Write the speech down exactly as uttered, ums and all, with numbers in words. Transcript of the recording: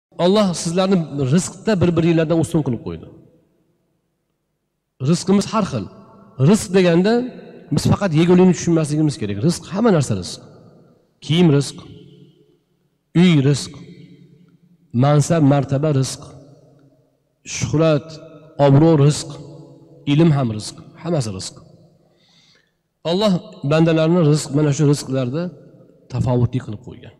Alloh sizlarni rizqda bir-biringlardan ustun qilib qo'ydi. Rizqimiz har xil. Rizq deganda biz faqat yegulikni tushunmasligimiz kerak. Rizq hamma narsa rizq. Kiyim rizq, uy rizq, mansab, martaba rizq, shuhrat, obro' rizq, ilm ham rizq, hammasi rizq. Alloh bandalarni rizq mana shu rizqlarda tafovutli qilib qo'ygan.